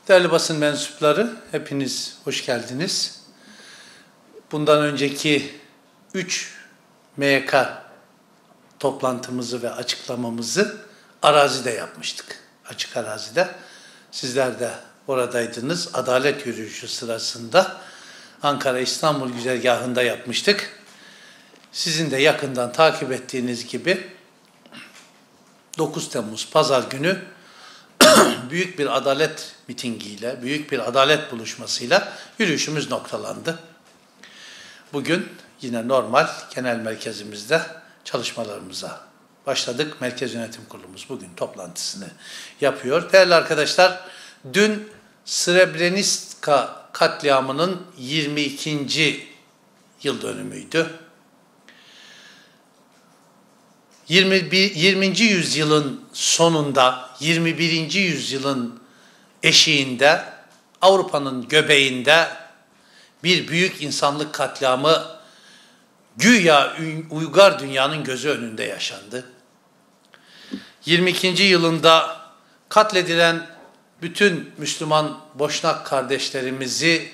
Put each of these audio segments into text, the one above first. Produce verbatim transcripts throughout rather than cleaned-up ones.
Değerli basın mensupları, hepiniz hoş geldiniz. Bundan önceki üç M Y K toplantımızı ve açıklamamızı arazide yapmıştık. Açık arazide. Sizler de oradaydınız. Adalet yürüyüşü sırasında Ankara-İstanbul güzergahında yapmıştık. Sizin de yakından takip ettiğiniz gibi dokuz Temmuz Pazar günü büyük bir adalet mitingiyle, büyük bir adalet buluşmasıyla yürüyüşümüz noktalandı. Bugün yine normal genel merkezimizde çalışmalarımıza başladık. Merkez Yönetim Kurulumuz bugün toplantısını yapıyor. Değerli arkadaşlar, dün Srebrenica katliamının yirmi ikinci yıl dönümüydü. yirminci yüzyılın sonunda, yirmi birinci yüzyılın eşiğinde, Avrupa'nın göbeğinde bir büyük insanlık katliamı güya uygar dünyanın gözü önünde yaşandı. yirmi ikinci yılında katledilen bütün Müslüman Boşnak kardeşlerimizi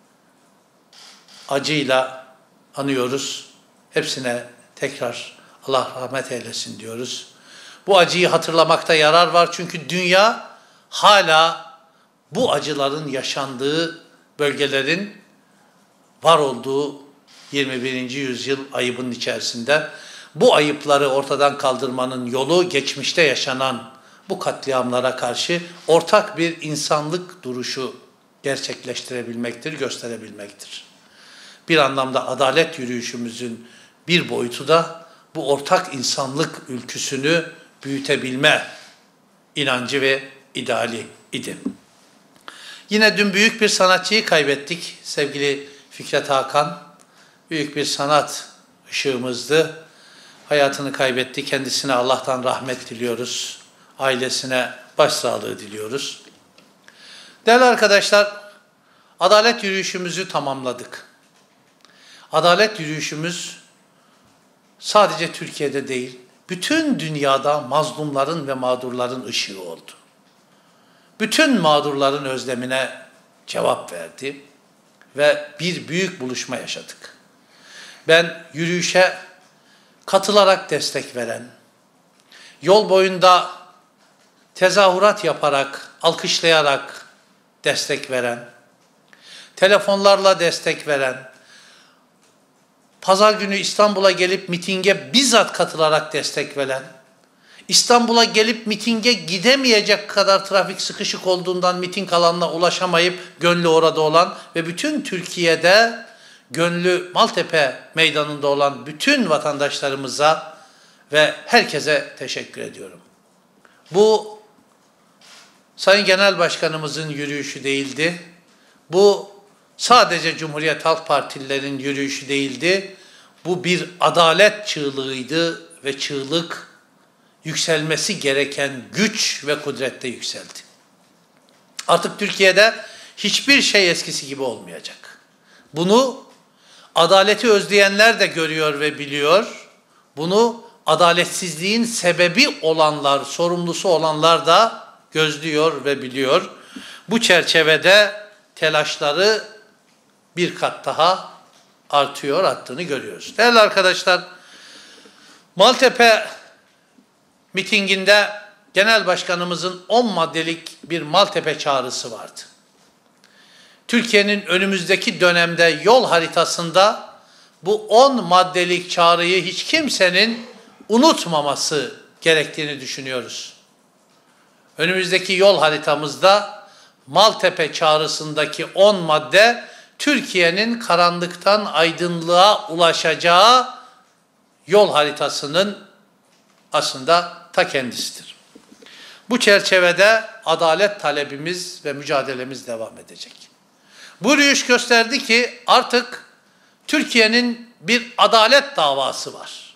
acıyla anıyoruz. Hepsine tekrar Allah rahmet eylesin diyoruz. Bu acıyı hatırlamakta yarar var çünkü dünya hala bu acıların yaşandığı bölgelerin var olduğu yirmi birinci yüzyıl ayıbının içerisinde. Bu ayıpları ortadan kaldırmanın yolu geçmişte yaşanan bu katliamlara karşı ortak bir insanlık duruşu gerçekleştirebilmektir, gösterebilmektir. Bir anlamda adalet yürüyüşümüzün bir boyutu da bu ortak insanlık ülküsünü büyütebilme inancı ve ideali idi. Yine dün büyük bir sanatçıyı kaybettik. Sevgili Fikret Hakan, büyük bir sanat ışığımızdı. Hayatını kaybetti. Kendisine Allah'tan rahmet diliyoruz. Ailesine başsağlığı diliyoruz. Değerli arkadaşlar, adalet yürüyüşümüzü tamamladık. Adalet yürüyüşümüz sadece Türkiye'de değil, bütün dünyada mazlumların ve mağdurların ışığı oldu. Bütün mağdurların özlemine cevap verdi ve bir büyük buluşma yaşadık. Ben yürüyüşe katılarak destek veren, yol boyunda tezahürat yaparak, alkışlayarak destek veren, telefonlarla destek veren, Pazar günü İstanbul'a gelip mitinge bizzat katılarak destek veren, İstanbul'a gelip mitinge gidemeyecek kadar trafik sıkışık olduğundan miting alanına ulaşamayıp gönlü orada olan ve bütün Türkiye'de gönlü Maltepe Meydanı'nda olan bütün vatandaşlarımıza ve herkese teşekkür ediyorum. Bu Sayın Genel Başkanımızın yürüyüşü değildi. Bu sadece Cumhuriyet Halk Partililerin yürüyüşü değildi. Bu bir adalet çığlığıydı ve çığlık yükselmesi gereken güç ve kudrette yükseldi. Artık Türkiye'de hiçbir şey eskisi gibi olmayacak. Bunu adaleti özleyenler de görüyor ve biliyor. Bunu adaletsizliğin sebebi olanlar, sorumlusu olanlar da gözlüyor ve biliyor. Bu çerçevede telaşları bir kat daha artıyor, arttığını görüyoruz. Değerli arkadaşlar, Maltepe mitinginde Genel Başkanımızın on maddelik bir Maltepe çağrısı vardı. Türkiye'nin önümüzdeki dönemde yol haritasında bu on maddelik çağrıyı hiç kimsenin unutmaması gerektiğini düşünüyoruz. Önümüzdeki yol haritamızda Maltepe çağrısındaki on madde Türkiye'nin karanlıktan aydınlığa ulaşacağı yol haritasının aslında ta kendisidir. Bu çerçevede adalet talebimiz ve mücadelemiz devam edecek. Bu yürüyüş gösterdi ki artık Türkiye'nin bir adalet davası var.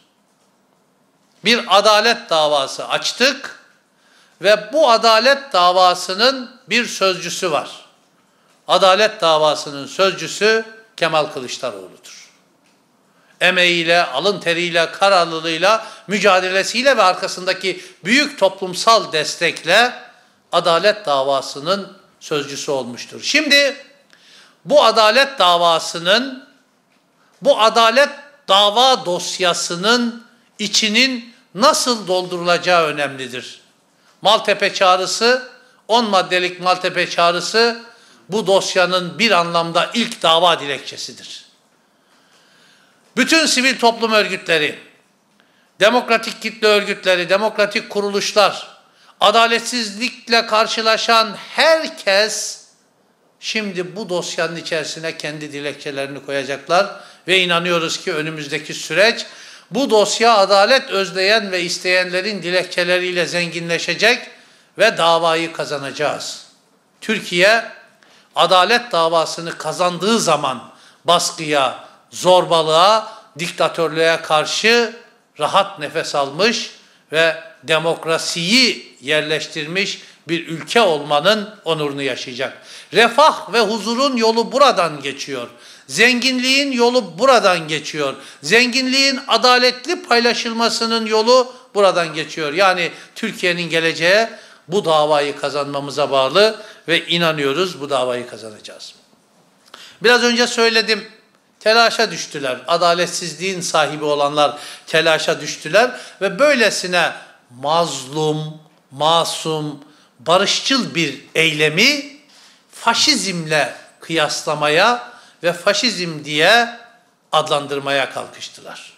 Bir adalet davası açtık ve bu adalet davasının bir sözcüsü var. Adalet davasının sözcüsü Kemal Kılıçdaroğlu'dur. Emeğiyle, alın teriyle, kararlılığıyla, mücadelesiyle ve arkasındaki büyük toplumsal destekle adalet davasının sözcüsü olmuştur. Şimdi bu adalet davasının, bu adalet dava dosyasının içinin nasıl doldurulacağı önemlidir. Maltepe çağrısı, on maddelik Maltepe çağrısı bu dosyanın bir anlamda ilk dava dilekçesidir. Bütün sivil toplum örgütleri, demokratik kitle örgütleri, demokratik kuruluşlar, adaletsizlikle karşılaşan herkes şimdi bu dosyanın içerisine kendi dilekçelerini koyacaklar ve inanıyoruz ki önümüzdeki süreç bu dosya adalet özleyen ve isteyenlerin dilekçeleriyle zenginleşecek ve davayı kazanacağız. Türkiye adalet davasını kazandığı zaman baskıya, zorbalığa, diktatörlüğe karşı rahat nefes almış ve demokrasiyi yerleştirmiş bir ülke olmanın onurunu yaşayacak. Refah ve huzurun yolu buradan geçiyor. Zenginliğin yolu buradan geçiyor. Zenginliğin adaletli paylaşılmasının yolu buradan geçiyor. Yani Türkiye'nin geleceği bu davayı kazanmamıza bağlı ve inanıyoruz bu davayı kazanacağız. Biraz önce söyledim. Telaşa düştüler. Adaletsizliğin sahibi olanlar telaşa düştüler ve böylesine mazlum, masum, barışçıl bir eylemi faşizmle kıyaslamaya ve faşizm diye adlandırmaya kalkıştılar.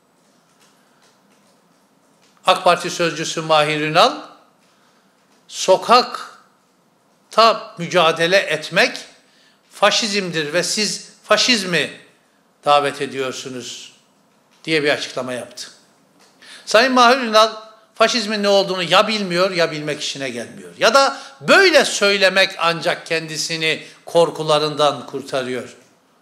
AK Parti sözcüsü Mahir Ünal, sokakta mücadele etmek faşizmdir ve siz faşizmi davet ediyorsunuz diye bir açıklama yaptı. Sayın Mahir Ünal faşizmin ne olduğunu ya bilmiyor ya bilmek işine gelmiyor. Ya da böyle söylemek ancak kendisini korkularından kurtarıyor.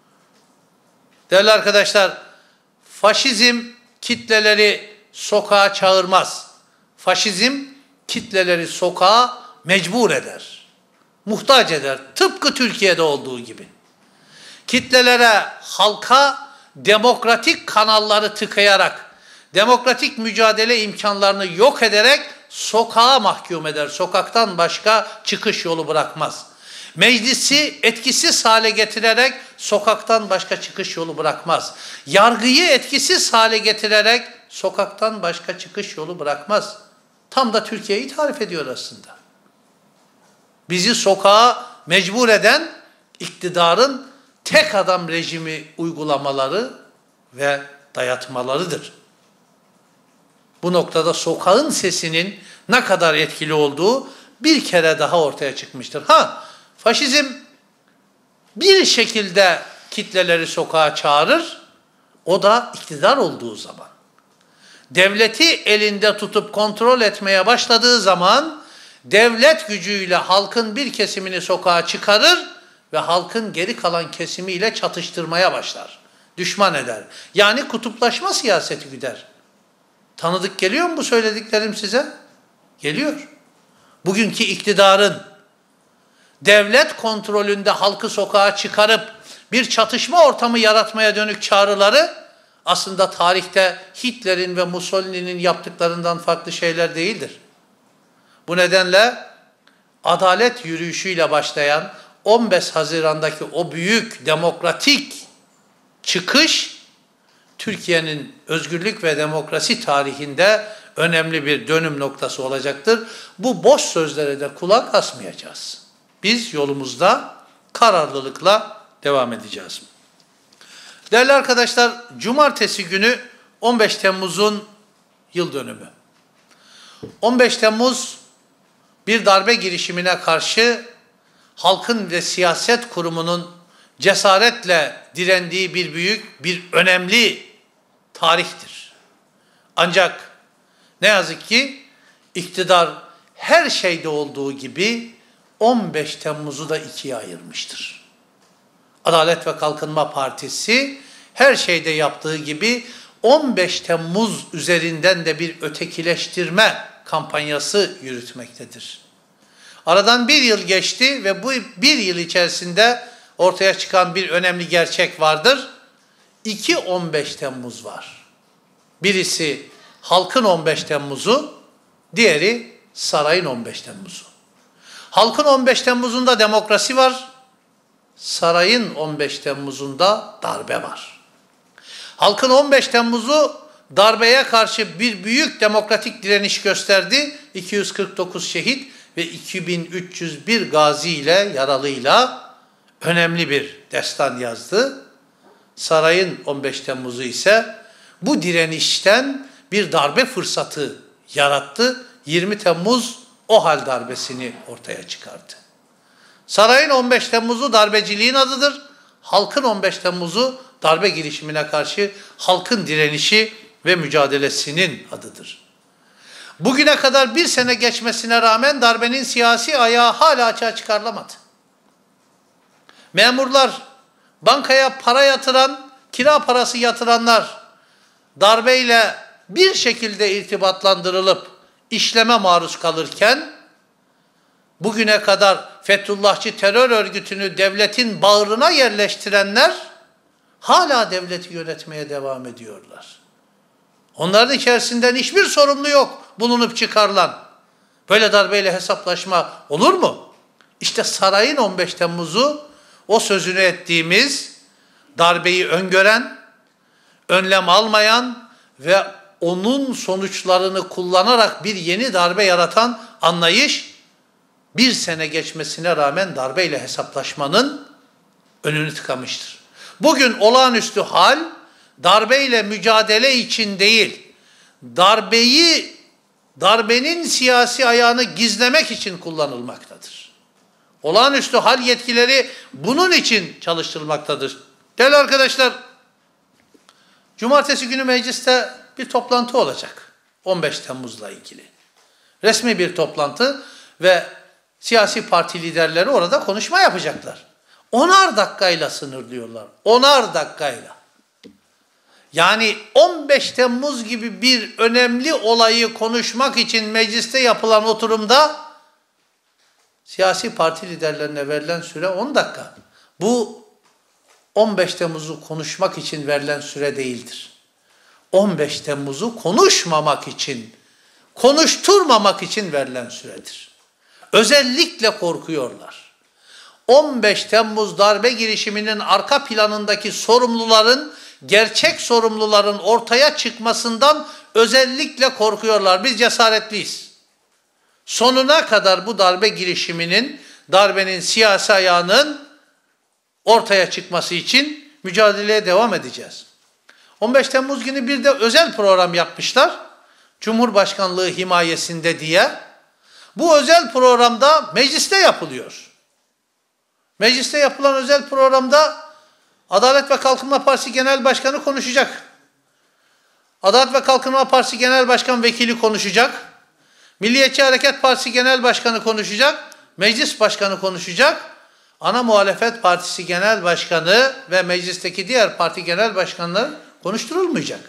Değerli arkadaşlar, faşizm kitleleri sokağa çağırmaz. Faşizm kitleleri sokağa mecbur eder. Muhtaç eder. Tıpkı Türkiye'de olduğu gibi. Kitlelere, halka demokratik kanalları tıkayarak, demokratik mücadele imkanlarını yok ederek sokağa mahkum eder. Sokaktan başka çıkış yolu bırakmaz. Meclisi etkisiz hale getirerek sokaktan başka çıkış yolu bırakmaz. Yargıyı etkisiz hale getirerek sokaktan başka çıkış yolu bırakmaz. Tam da Türkiye'yi tarif ediyor aslında. Bizi sokağa mecbur eden iktidarın tek adam rejimi uygulamaları ve dayatmalarıdır. Bu noktada sokağın sesinin ne kadar etkili olduğu bir kere daha ortaya çıkmıştır. Ha, faşizm bir şekilde kitleleri sokağa çağırır, o da iktidar olduğu zaman. Devleti elinde tutup kontrol etmeye başladığı zaman devlet gücüyle halkın bir kesimini sokağa çıkarır ve halkın geri kalan kesimiyle çatıştırmaya başlar. Düşman eder. Yani kutuplaşma siyaseti güder. Tanıdık geliyor mu bu söylediklerim size? Geliyor. Bugünkü iktidarın devlet kontrolünde halkı sokağa çıkarıp bir çatışma ortamı yaratmaya dönük çağrıları aslında tarihte Hitler'in ve Mussolini'nin yaptıklarından farklı şeyler değildir. Bu nedenle adalet yürüyüşüyle başlayan on beş Haziran'daki o büyük demokratik çıkış Türkiye'nin özgürlük ve demokrasi tarihinde önemli bir dönüm noktası olacaktır. Bu boş sözlere de kulak asmayacağız. Biz yolumuzda kararlılıkla devam edeceğiz. Değerli arkadaşlar, cumartesi günü on beş Temmuz'un yıl dönümü. on beş Temmuz bir darbe girişimine karşı halkın ve siyaset kurumunun cesaretle direndiği bir büyük, bir önemli tarihtir. Ancak ne yazık ki iktidar her şeyde olduğu gibi on beş Temmuz'u da ikiye ayırmıştır. Adalet ve Kalkınma Partisi her şeyde yaptığı gibi on beş Temmuz üzerinden de bir ötekileştirme kampanyası yürütmektedir. Aradan bir yıl geçti ve bu bir yıl içerisinde ortaya çıkan bir önemli gerçek vardır. İki on beş Temmuz var. Birisi halkın on beş Temmuz'u, diğeri sarayın on beş Temmuz'u. Halkın on beş Temmuz'unda demokrasi var. Sarayın on beş Temmuz'unda darbe var. Halkın on beş Temmuz'u darbeye karşı bir büyük demokratik direniş gösterdi. iki yüz kırk dokuz şehit ve iki bin üç yüz bir gazi ile yaralıyla önemli bir destan yazdı. Sarayın on beş Temmuz'u ise bu direnişten bir darbe fırsatı yarattı. yirmi Temmuz OHAL darbesini ortaya çıkardı. Sarayın on beş Temmuz'u darbeciliğin adıdır. Halkın on beş Temmuz'u darbe girişimine karşı halkın direnişi ve mücadelesinin adıdır. Bugüne kadar bir sene geçmesine rağmen darbenin siyasi ayağı hala açığa çıkarılamadı. Memurlar, bankaya para yatıran, kira parası yatıranlar darbeyle bir şekilde irtibatlandırılıp işleme maruz kalırken, bugüne kadar Fethullahçı terör örgütünü devletin bağrına yerleştirenler hala devleti yönetmeye devam ediyorlar. Onların içerisinden hiçbir sorumlu yok bulunup çıkarılan. Böyle darbeyle hesaplaşma olur mu? İşte sarayın on beş Temmuz'u o sözünü ettiğimiz darbeyi öngören, önlem almayan ve onun sonuçlarını kullanarak bir yeni darbe yaratan anlayış, bir sene geçmesine rağmen darbeyle hesaplaşmanın önünü tıkamıştır. Bugün olağanüstü hal, darbeyle mücadele için değil, darbeyi, darbenin siyasi ayağını gizlemek için kullanılmaktadır. Olağanüstü hal yetkileri bunun için çalıştırılmaktadır. Değerli arkadaşlar, cumartesi günü mecliste bir toplantı olacak. on beş Temmuz'la ilgili. Resmi bir toplantı ve siyasi parti liderleri orada konuşma yapacaklar. Onar dakikayla sınırlıyorlar. Onar dakikayla. Yani on beş Temmuz gibi bir önemli olayı konuşmak için mecliste yapılan oturumda siyasi parti liderlerine verilen süre on dakika. Bu on beş Temmuz'u konuşmak için verilen süre değildir. on beş Temmuz'u konuşmamak için, konuşturmamak için verilen süredir. Özellikle korkuyorlar. on beş Temmuz darbe girişiminin arka planındaki sorumluların, gerçek sorumluların ortaya çıkmasından özellikle korkuyorlar. Biz cesaretliyiz. Sonuna kadar bu darbe girişiminin, darbenin siyasi ayağının ortaya çıkması için mücadeleye devam edeceğiz. on beş Temmuz günü bir de özel program yapmışlar. Cumhurbaşkanlığı himayesinde diye. Bu özel programda mecliste yapılıyor. Mecliste yapılan özel programda Adalet ve Kalkınma Partisi Genel Başkanı konuşacak. Adalet ve Kalkınma Partisi Genel Başkan Vekili konuşacak. Milliyetçi Hareket Partisi Genel Başkanı konuşacak. Meclis Başkanı konuşacak. Ana Muhalefet Partisi Genel Başkanı ve meclisteki diğer parti genel başkanları konuşturulmayacak.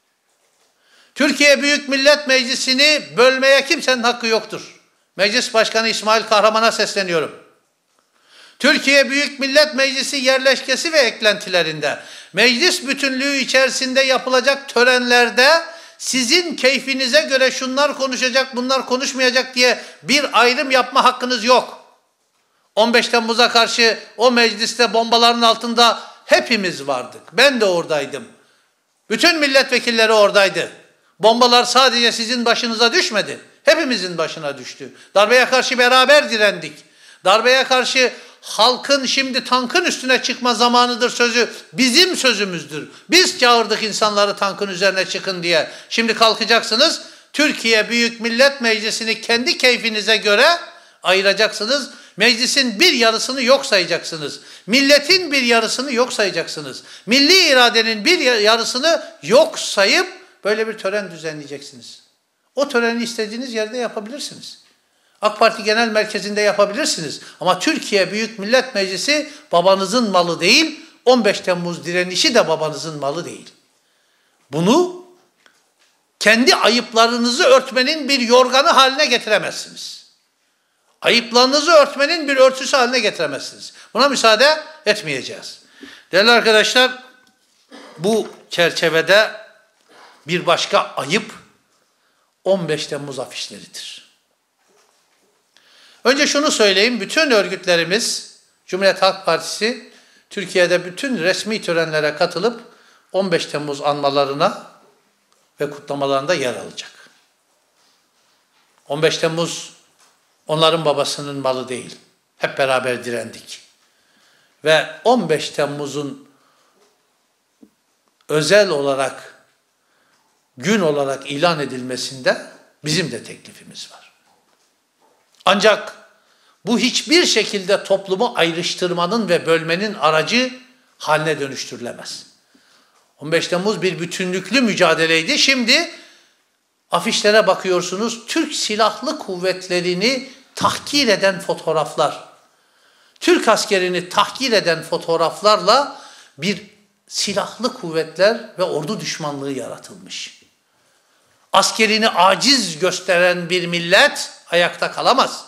Türkiye Büyük Millet Meclisi'ni bölmeye kimsenin hakkı yoktur. Meclis Başkanı İsmail Kahraman'a sesleniyorum. Türkiye Büyük Millet Meclisi yerleşkesi ve eklentilerinde, meclis bütünlüğü içerisinde yapılacak törenlerde sizin keyfinize göre şunlar konuşacak, bunlar konuşmayacak diye bir ayrım yapma hakkınız yok. on beş Temmuz'a karşı o mecliste bombaların altında hepimiz vardık. Ben de oradaydım. Bütün milletvekilleri oradaydı. Bombalar sadece sizin başınıza düşmedi. Hepimizin başına düştü. Darbeye karşı beraber direndik. Darbeye karşı halkın şimdi tankın üstüne çıkma zamanıdır sözü bizim sözümüzdür. Biz çağırdık insanları tankın üzerine çıkın diye. Şimdi kalkacaksınız, Türkiye Büyük Millet Meclisi'ni kendi keyfinize göre ayıracaksınız. Meclisin bir yarısını yok sayacaksınız. Milletin bir yarısını yok sayacaksınız. Milli iradenin bir yarısını yok sayıp böyle bir tören düzenleyeceksiniz. O töreni istediğiniz yerde yapabilirsiniz. AK Parti Genel Merkezi'nde yapabilirsiniz. Ama Türkiye Büyük Millet Meclisi babanızın malı değil, on beş Temmuz direnişi de babanızın malı değil. Bunu kendi ayıplarınızı örtmenin bir yorganı haline getiremezsiniz. Ayıplarınızı örtmenin bir örtüsü haline getiremezsiniz. Buna müsaade etmeyeceğiz. Değerli arkadaşlar, bu çerçevede bir başka ayıp on beş Temmuz afişleridir. Önce şunu söyleyeyim, bütün örgütlerimiz, Cumhuriyet Halk Partisi, Türkiye'de bütün resmi törenlere katılıp on beş Temmuz anmalarına ve kutlamalarında yer alacak. on beş Temmuz onların babasının malı değil. Hep beraber direndik. Ve on beş Temmuz'un özel olarak, gün olarak ilan edilmesinde bizim de teklifimiz var. Ancak bu hiçbir şekilde toplumu ayrıştırmanın ve bölmenin aracı haline dönüştürülemez. on beş Temmuz bir bütünlüklü mücadeleydi. Şimdi afişlere bakıyorsunuz, Türk Silahlı Kuvvetleri'ni tahkir eden fotoğraflar, Türk askerini tahkir eden fotoğraflarla bir silahlı kuvvetler ve ordu düşmanlığı yaratılmış. Askerini aciz gösteren bir millet ayakta kalamaz.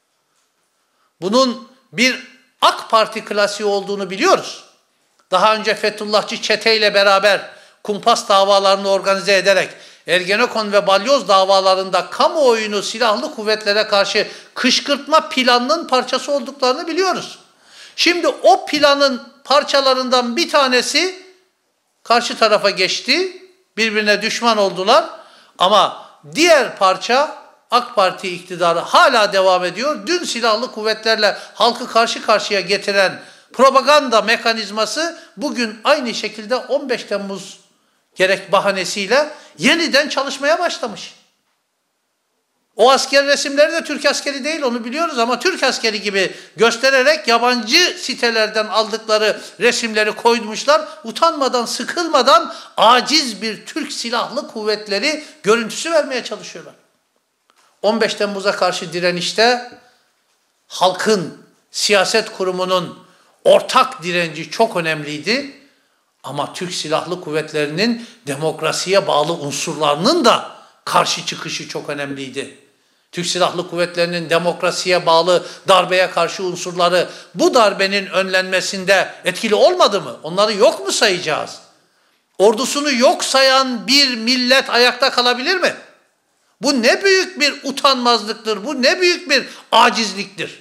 Bunun bir AK Parti klasiği olduğunu biliyoruz. Daha önce Fethullahçı çeteyle beraber kumpas davalarını organize ederek Ergenekon ve Balyoz davalarında kamuoyunu silahlı kuvvetlere karşı kışkırtma planının parçası olduklarını biliyoruz. Şimdi o planın parçalarından bir tanesi karşı tarafa geçti, birbirine düşman oldular ama diğer parça AK Parti iktidarı hala devam ediyor. Dün silahlı kuvvetlerle halkı karşı karşıya getiren propaganda mekanizması bugün aynı şekilde on beş Temmuz gerek bahanesiyle yeniden çalışmaya başlamış. O asker resimleri de Türk askeri değil, onu biliyoruz ama Türk askeri gibi göstererek yabancı sitelerden aldıkları resimleri koymuşlar. Utanmadan, sıkılmadan aciz bir Türk Silahlı Kuvvetleri görüntüsü vermeye çalışıyorlar. on beş Temmuz'a karşı direnişte halkın, siyaset kurumunun ortak direnci çok önemliydi. Ama Türk Silahlı Kuvvetleri'nin demokrasiye bağlı unsurlarının da karşı çıkışı çok önemliydi. Türk Silahlı Kuvvetleri'nin demokrasiye bağlı darbeye karşı unsurları bu darbenin önlenmesinde etkili olmadı mı? Onları yok mu sayacağız? Ordusunu yok sayan bir millet ayakta kalabilir mi? Bu ne büyük bir utanmazlıktır, bu ne büyük bir acizliktir.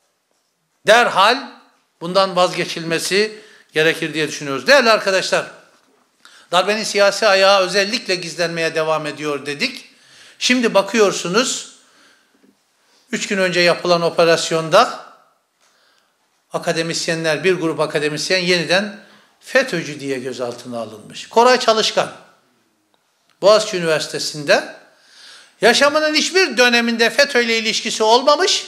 Derhal bundan vazgeçilmesi gerekir diye düşünüyoruz. Değerli arkadaşlar, darbenin siyasi ayağı özellikle gizlenmeye devam ediyor dedik. Şimdi bakıyorsunuz, üç gün önce yapılan operasyonda akademisyenler, bir grup akademisyen yeniden FETÖ'cü diye gözaltına alınmış. Koray Çalışkan, Boğaziçi Üniversitesi'nde yaşamının hiçbir döneminde FETÖ ile ilişkisi olmamış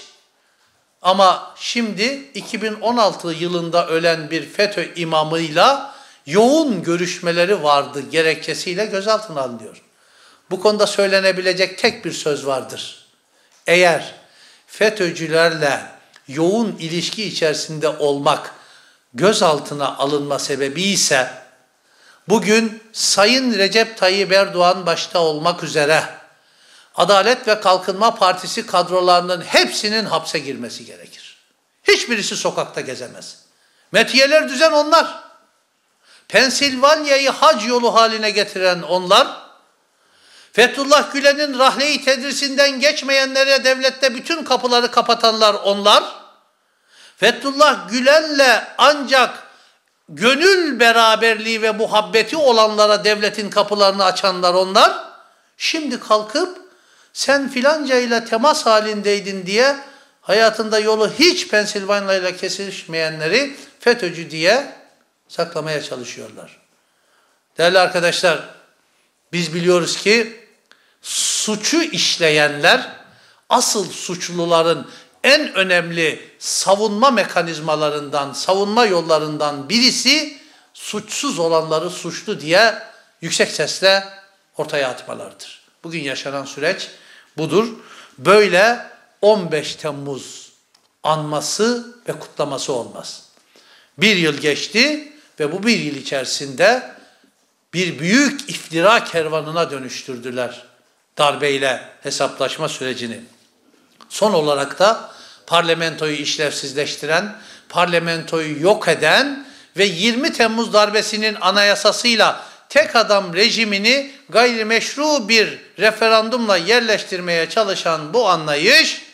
ama şimdi iki bin on altı yılında ölen bir FETÖ imamıyla yoğun görüşmeleri vardı gerekçesiyle gözaltına alınıyor. Bu konuda söylenebilecek tek bir söz vardır. Eğer FETÖ'cülerle yoğun ilişki içerisinde olmak gözaltına alınma sebebi ise bugün Sayın Recep Tayyip Erdoğan başta olmak üzere Adalet ve Kalkınma Partisi kadrolarının hepsinin hapse girmesi gerekir. Hiçbirisi sokakta gezemez. Metiyeler düzen onlar. Pensilvanya'yı hac yolu haline getiren onlar, Fethullah Gülen'in rahle-i tedrisinden geçmeyenlere devlette bütün kapıları kapatanlar onlar, Fethullah Gülen'le ancak gönül beraberliği ve muhabbeti olanlara devletin kapılarını açanlar onlar, şimdi kalkıp sen filanca ile temas halindeydin diye hayatında yolu hiç Pensilvanya ile kesişmeyenleri FETÖ'cü diye saklamaya çalışıyorlar. Değerli arkadaşlar, biz biliyoruz ki suçu işleyenler, asıl suçluların en önemli savunma mekanizmalarından, savunma yollarından birisi suçsuz olanları suçlu diye yüksek sesle ortaya atmalarıdır. Bugün yaşanan süreç budur. Böyle on beş Temmuz anması ve kutlaması olmaz. Bir yıl geçti ve bu bir yıl içerisinde bir büyük iftira kervanına dönüştürdüler darbeyle hesaplaşma sürecini. Son olarak da parlamentoyu işlevsizleştiren, parlamentoyu yok eden ve yirmi Temmuz darbesinin anayasasıyla tek adam rejimini gayrimeşru bir referandumla yerleştirmeye çalışan bu anlayış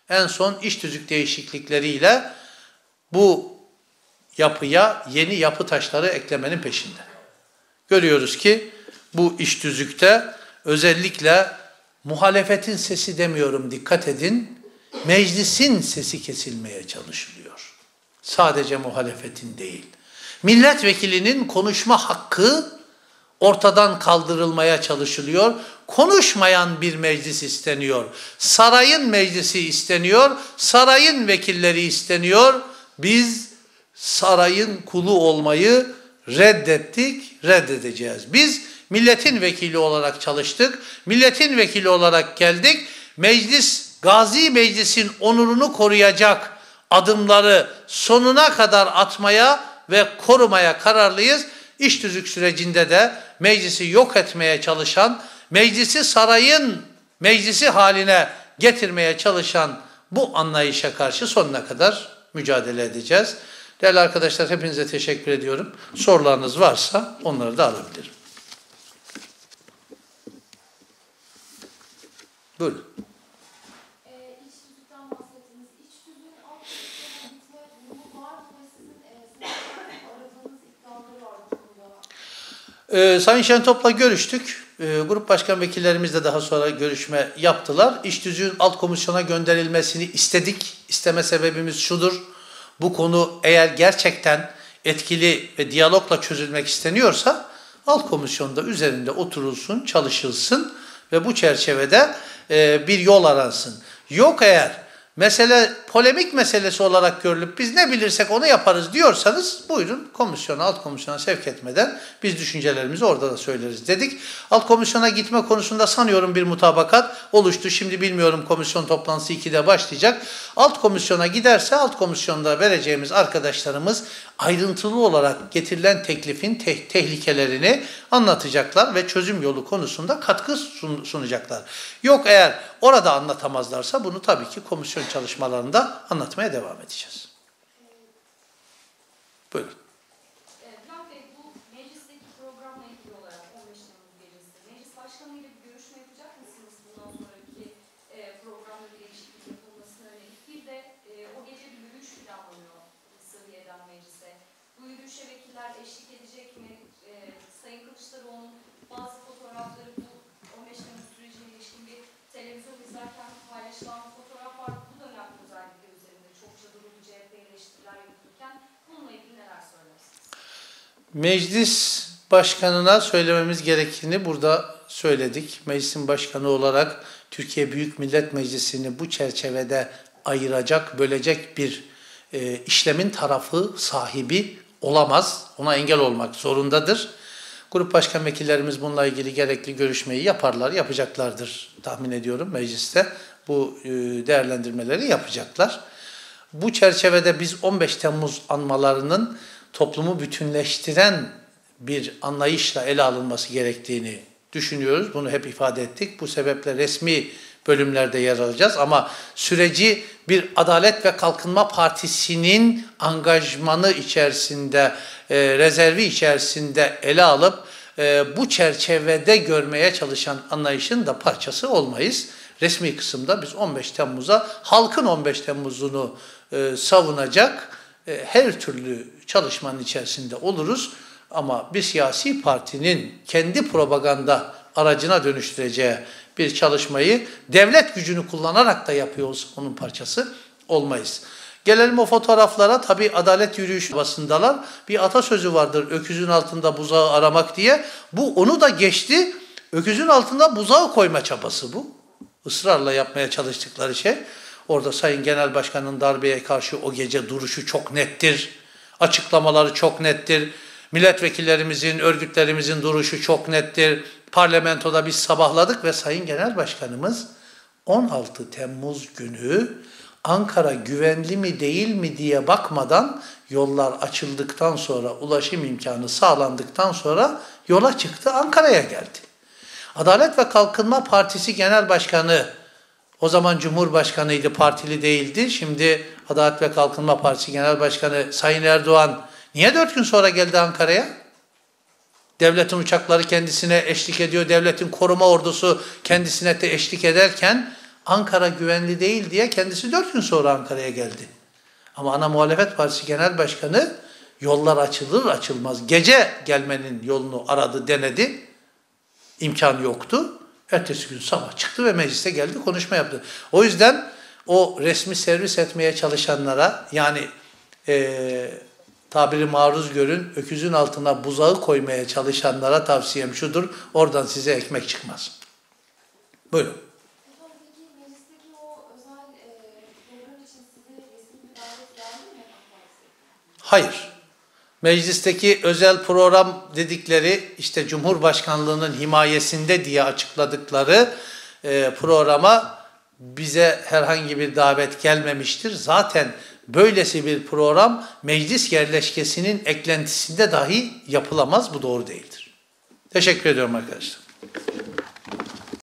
en son iş tüzük değişiklikleriyle bu yapıya yeni yapı taşları eklemenin peşinde. Görüyoruz ki bu iş tüzükte özellikle muhalefetin sesi demiyorum, dikkat edin, meclisin sesi kesilmeye çalışılıyor. Sadece muhalefetin değil. Milletvekilinin konuşma hakkı ortadan kaldırılmaya çalışılıyor. Konuşmayan bir meclis isteniyor. Sarayın meclisi isteniyor. Sarayın vekilleri isteniyor. Biz sarayın kulu olmayı reddettik, reddedeceğiz. Biz milletin vekili olarak çalıştık. Milletin vekili olarak geldik. Meclis, Gazi Meclis'in onurunu koruyacak adımları sonuna kadar atmaya ve korumaya kararlıyız. İş tüzük sürecinde de meclisi yok etmeye çalışan, meclisi sarayın meclisi haline getirmeye çalışan bu anlayışa karşı sonuna kadar mücadele edeceğiz. Değerli arkadaşlar, hepinize teşekkür ediyorum. Sorularınız varsa onları da alabilirim. Buyurun. E, iç tüzükten bahsettiniz. İç tüzüğün alt tüzüğe gitme durumu var mı ve sizin e, sizin aradığınız iddiaları var bu konuda? Ee, Sayın Şentop'la görüştük. Ee, grup başkan vekillerimiz de daha sonra görüşme yaptılar. İş tüzüğün alt komisyona gönderilmesini istedik. İsteme sebebimiz şudur. Bu konu eğer gerçekten etkili ve diyalogla çözülmek isteniyorsa alt komisyonda üzerinde oturulsun, çalışılsın ve bu çerçevede e, bir yol aransın. Yok eğer mesele polemik meselesi olarak görülüp biz ne bilirsek onu yaparız diyorsanız buyurun komisyona, alt komisyona sevk etmeden biz düşüncelerimizi orada da söyleriz dedik. Alt komisyona gitme konusunda sanıyorum bir mutabakat oluştu. Şimdi bilmiyorum, komisyon toplantısı ikide başlayacak. Alt komisyona giderse alt komisyonda vereceğimiz arkadaşlarımız ayrıntılı olarak getirilen teklifin te- tehlikelerini anlatacaklar ve çözüm yolu konusunda katkı sun- sunacaklar. Yok eğer orada anlatamazlarsa bunu tabii ki komisyon çalışmalarında anlatmaya devam edeceğiz. Buyurun. Bülent Bey, bu meclisteki programla ilgili olarak on beş Temmuz gecesi meclis başkanı ile bir görüşme yapacak mısınız? Bundan sonraki e, programda bir değişiklik yapılmasına yönelik. Bir de e, o gece bir yürüyüş planlanıyor Sıhhiye'den meclise. Bu yürüyüşe vekiller eşlik edecek mi? E, Sayın Kılıçdaroğlu'nun bazı fotoğrafları bu on beş Temmuz sürecine ilişkin bir televizyon izlerken paylaşılan fotoğraf var. Bu dönem özellikle üzerinde çokça durulu C H P eleştiriler yapılırken bununla ilgili neler söylersiniz? Meclis başkanına söylememiz gerektiğini burada söyledik. Meclisin başkanı olarak Türkiye Büyük Millet Meclisi'ni bu çerçevede ayıracak, bölecek bir e, işlemin tarafı, sahibi olamaz. Ona engel olmak zorundadır. Grup başkan vekillerimiz bununla ilgili gerekli görüşmeyi yaparlar, yapacaklardır tahmin ediyorum mecliste. Bu e, değerlendirmeleri yapacaklar. Bu çerçevede biz on beş Temmuz anmalarının toplumu bütünleştiren bir anlayışla ele alınması gerektiğini düşünüyoruz. Bunu hep ifade ettik. Bu sebeple resmi bölümlerde yer alacağız ama süreci bir Adalet ve Kalkınma Partisi'nin angajmanı içerisinde, e, rezervi içerisinde ele alıp e, bu çerçevede görmeye çalışan anlayışın da parçası olmayız. Resmi kısımda biz on beş Temmuz'a, halkın on beş Temmuz'unu e, savunacak e, her türlü çalışmanın içerisinde oluruz. Ama bir siyasi partinin kendi propaganda aracına dönüştüreceği bir çalışmayı devlet gücünü kullanarak da yapıyorsa onun parçası olmayız. Gelelim o fotoğraflara. Tabii adalet yürüyüşü basındalar. Bir atasözü vardır, öküzün altında buzağı aramak diye. Bu onu da geçti. Öküzün altında buzağı koyma çabası bu. Israrla yapmaya çalıştıkları şey. Orada Sayın Genel Başkan'ın darbeye karşı o gece duruşu çok nettir. Açıklamaları çok nettir. Milletvekillerimizin, örgütlerimizin duruşu çok nettir. Parlamentoda biz sabahladık ve Sayın Genel Başkanımız on altı Temmuz günü Ankara güvenli mi değil mi diye bakmadan yollar açıldıktan sonra, ulaşım imkanı sağlandıktan sonra yola çıktı, Ankara'ya geldi. Adalet ve Kalkınma Partisi Genel Başkanı, o zaman Cumhurbaşkanıydı, partili değildi. Şimdi Adalet ve Kalkınma Partisi Genel Başkanı Sayın Erdoğan niye dört gün sonra geldi Ankara'ya? Devletin uçakları kendisine eşlik ediyor, devletin koruma ordusu kendisine de eşlik ederken Ankara güvenli değil diye kendisi dört gün sonra Ankara'ya geldi. Ama ana muhalefet partisi genel başkanı yollar açılır açılmaz gece gelmenin yolunu aradı, denedi. İmkan yoktu. Ertesi gün sabah çıktı ve meclise geldi, konuşma yaptı. O yüzden o resmi servis etmeye çalışanlara, yani e, tabiri maruz görün, öküzün altına buzağı koymaya çalışanlara tavsiyem şudur: oradan size ekmek çıkmaz. Buyurun. Hocam peki meclisteki o özel e, program için size resmi bir davet geldi mi AK Parti'ye? Hayır. Meclisteki özel program dedikleri, işte Cumhurbaşkanlığının himayesinde diye açıkladıkları e, programa bize herhangi bir davet gelmemiştir. zaten böylesi bir program meclis yerleşkesinin eklentisinde dahi yapılamaz. Bu doğru değildir. Teşekkür ediyorum arkadaşlar.